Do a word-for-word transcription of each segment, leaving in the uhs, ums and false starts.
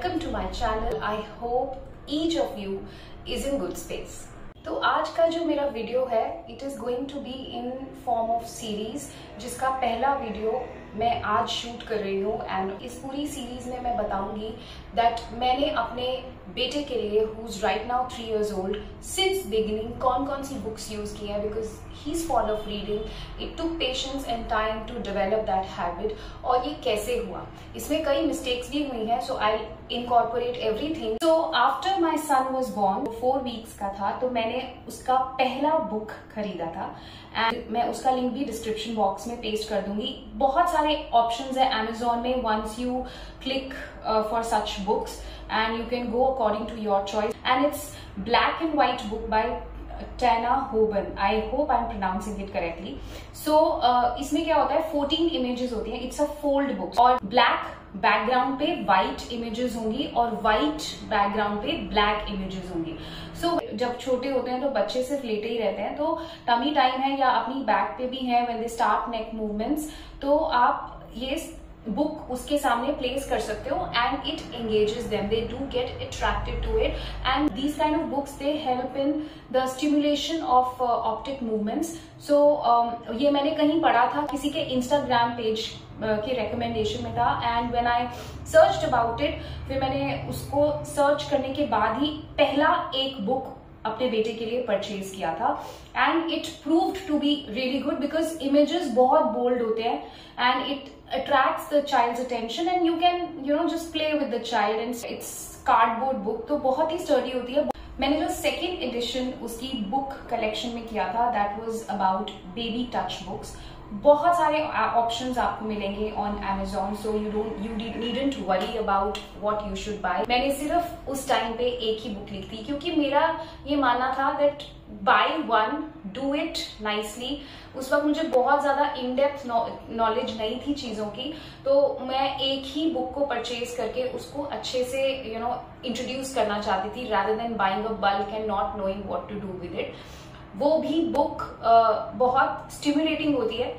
welcome to my channel. I hope each of you is in good space. तो आज का जो मेरा वीडियो है it is going to be in form of series, जिसका पहला वीडियो मैं आज शूट कर रही हूँ। एंड इस पूरी सीरीज में मैं बताऊंगी दैट मैंने अपने बेटे के लिए who is right now three years old since beginning कौन कौन सी बुक्स यूज की हैं, because he is fond of reading. It took patience and time to develop that habit, और ये कैसे हुआ, इसमें कई मिस्टेक्स भी हुई हैं। So I incorporate everything. So after my son was born, four weeks का था, तो मैंने उसका पहला बुक खरीदा था एंड मैं उसका लिंक भी डिस्क्रिप्शन बॉक्स में पेस्ट कर दूंगी। बहुत सारे ऑप्शंस है अमेजोन में, once you click for such books and you can go according to your choice. And it's black and white book by Tana Hoban, I hope I am pronouncing it correctly. So इसमें क्या होता है, fourteen images होती हैं। It's a fold book और black background पे white images होंगी और व्हाइट बैकग्राउंड पे ब्लैक इमेजेस होंगी। सो so, जब छोटे होते हैं तो बच्चे सिर्फ लेटे ही रहते हैं, तो टमी टाइम है या अपनी बैक पे भी है, when they start neck movements, तो आप ये बुक उसके सामने प्लेस कर सकते हो and it engages them, they do get attracted to it. And these kind of books they help in the stimulation of optic movements. So ये मैंने कहीं पढ़ा था, किसी के इंस्टाग्राम पेज के रिकमेंडेशन में था, and when I searched about it, फिर मैंने उसको सर्च करने के बाद ही पहला एक बुक अपने बेटे के लिए परचेज किया था। And it proved to be really good because images बहुत बोल्ड होते हैं and it attracts the child's attention and you can you know just play with the child, and it's cardboard book, तो बहुत ही sturdy होती है। मैंने जो second edition उसकी बुक कलेक्शन में किया था that was about baby touch books. बहुत सारे ऑप्शंस आपको मिलेंगे on Amazon, so you don't you needn't worry about what you should buy. मैंने सिर्फ उस टाइम पे एक ही बुक ली थी क्योंकि मेरा ये मानना था that by one do it nicely. उस वक्त मुझे बहुत ज्यादा इन डेप्थ नॉलेज नहीं थी चीजों की, तो मैं एक ही बुक को परचेज करके उसको अच्छे से यू नो इंट्रोड्यूस करना चाहती थी, rather than buying a bulk and not knowing what to do with it. वो भी बुक uh, बहुत स्टिमुलेटिंग होती है।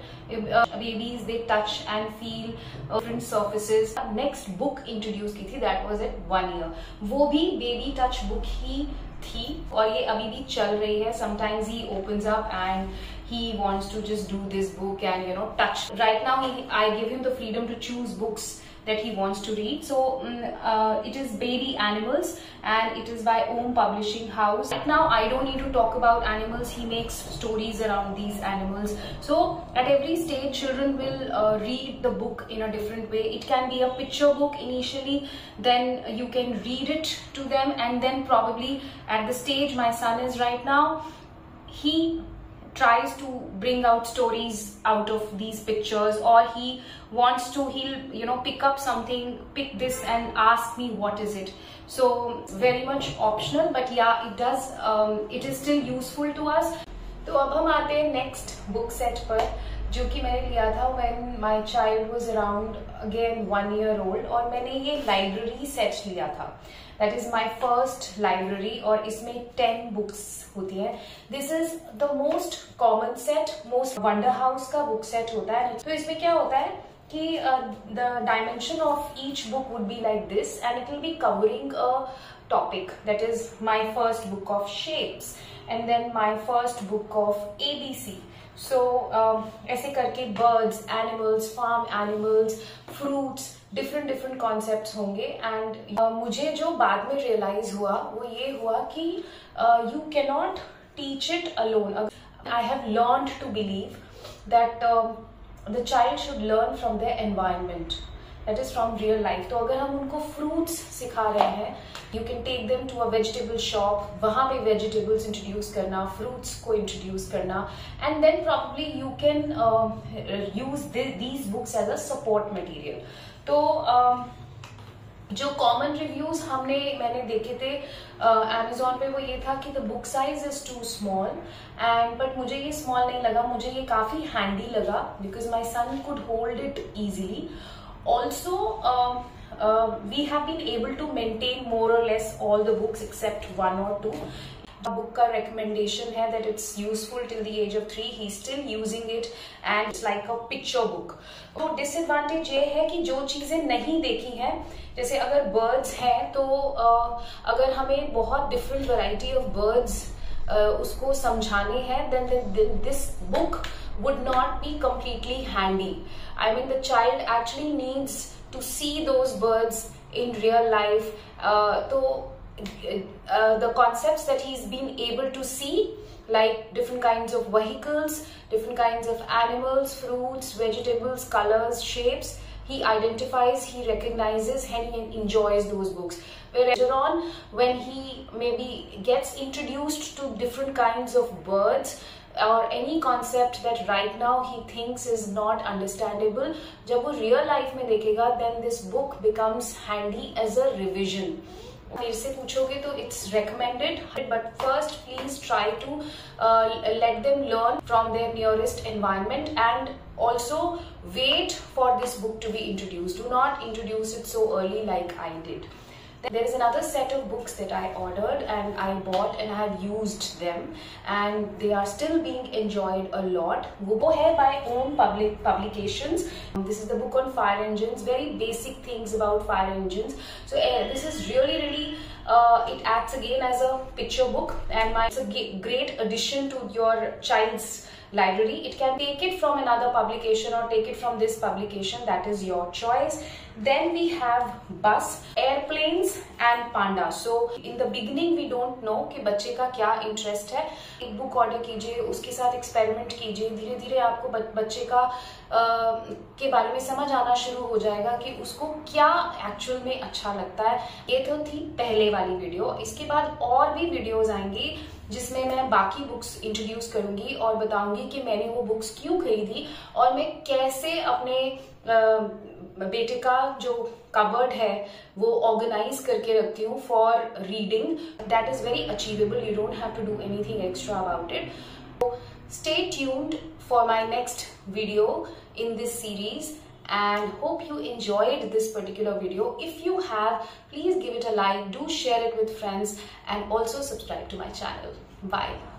Babies they touch and feel different surfaces. Next book introduce की थी that was at one year, वो भी baby touch book ही थी और ये अभी भी चल रही है। Sometimes he opens up and he wants to just do this book and you know touch. Right now he, I give him the freedom to choose books that he wants to read. So um, uh, it is Baby Animals and it is by Om Publishing House. Right now I don't need to talk about animals, he makes stories around these animals. So at every stage children will uh, read the book in a different way. It can be a picture book initially, then you can read it to them, and then probably at the stage my son is right now, he tries to bring out stories out of these pictures, or he wants to, he'll you know pick up something, pick this and ask me what is it. So very much optional, but yeah, it does um, it is still useful to us. तो अब हम आते हैं next book set पर, जो कि मैंने लिया था when my child was around again one year old, और मैंने ये लाइब्रेरी सेट लिया था। That is my first library और इसमें टेन बुक्स होती हैं। This is the most common set, most Wonder House का बुक सेट होता है। तो इसमें क्या होता है कि the dimension of each book would be like this and it will be covering a topic. That is my first book of shapes and then my first book of A B C. So um, ऐसे करके birds, animals, farm animals, fruits, different different concepts होंगे। and uh, मुझे जो बाद में realize हुआ वो ये हुआ कि uh, you cannot teach it alone. I have learned to believe that uh, the child should learn from their environment, that is from real life. तो अगर हम उनको fruits सिखा रहे हैं, you can take them to a vegetable shop, वहाँ पे vegetables introduce करना, fruits को introduce करना, and then probably you can uh, use the, these books as a support material. तो uh, जो कॉमन रिव्यूज हमने मैंने देखे थे अमेजोन uh, पे, वो ये था कि the book size is too small and but मुझे ये स्मॉल नहीं लगा, मुझे ये काफी हैंडी लगा because my son could hold it easily. Also, um, uh, we have been able to maintain more or less all the books except one or two. Book का recommendation है that it's useful till the age of three. He's still using it and it's like a picture book. तो disadvantage ये है कि जो चीजें नहीं देखी हैं, जैसे अगर birds हैं तो uh, अगर हमें बहुत different variety of birds uh, उसको समझाने हैं, then, then, then this book would not be completely handy. I mean, the child actually needs to see those birds in real life. Uh, so uh, the concepts that he's been able to see, like different kinds of vehicles, different kinds of animals, fruits, vegetables, colors, shapes, he identifies, he recognizes, and he enjoys those books. Whereas later on, when he maybe gets introduced to different kinds of birds, or any concept that right now he thinks is not understandable, जब वो real life में देखेगा, then this book becomes handy as a revision. फिर से पूछोगे तो it's recommended, but first please try to uh, let them learn from their nearest environment, and also wait for this book to be introduced. Do not introduce it so early like I did. There is another set of books that I ordered and I bought and I have used them, and they are still being enjoyed a lot. वो है by Om Public Publications. This is the book on fire engines, very basic things about fire engines. So uh, this is really really uh, it acts again as a picture book, and my, it's a great addition to your child's library. It can take it from another publication or take it from this publication, that is your choice. Then we have bus, airplanes and panda. So in the beginning we don't know कि बच्चे का क्या interest है. एक book order कीजिए, उसके साथ experiment कीजिए, धीरे धीरे आपको बच्चे का uh, के बारे में समझ आना शुरू हो जाएगा कि उसको क्या actual में अच्छा लगता है. ये तो थी पहले वाली वीडियो. इसके बाद और भी वीडियोस आएंगी जिसमें मैं बाकी बुक्स इंट्रोड्यूस करूंगी और बताऊंगी कि मैंने वो बुक्स क्यों खरीदी और मैं कैसे अपने बेटे का जो कबर्ड है वो ऑर्गेनाइज करके रखती हूँ for reading. That is very achievable. You don't have to do anything extra about it. Stay tuned for my next video in this series, and hope you enjoyed this particular video. If you have, please give it a like, do share it with friends, and also subscribe to my channel. Bye.